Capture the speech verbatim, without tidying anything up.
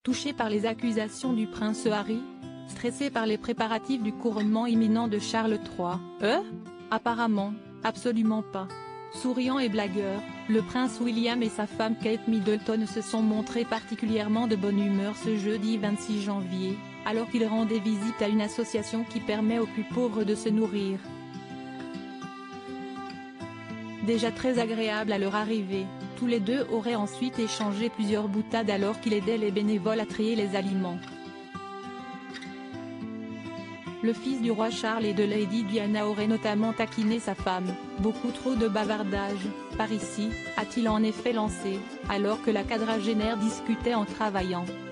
touché par les accusations du prince Harry? Stressé par les préparatifs du couronnement imminent de Charles trois? Euh Apparemment, absolument pas. Souriant et blagueur, le prince William et sa femme Kate Middleton se sont montrés particulièrement de bonne humeur ce jeudi vingt-six janvier, alors qu'ils rendaient visite à une association qui permet aux plus pauvres de se nourrir. Déjà très agréable à leur arrivée, tous les deux auraient ensuite échangé plusieurs boutades alors qu'il aidait les bénévoles à trier les aliments. Le fils du roi Charles et de Lady Diana aurait notamment taquiné sa femme. « Beaucoup trop de bavardage, par ici », a-t-il en effet lancé, alors que la quadragénaire discutait en travaillant.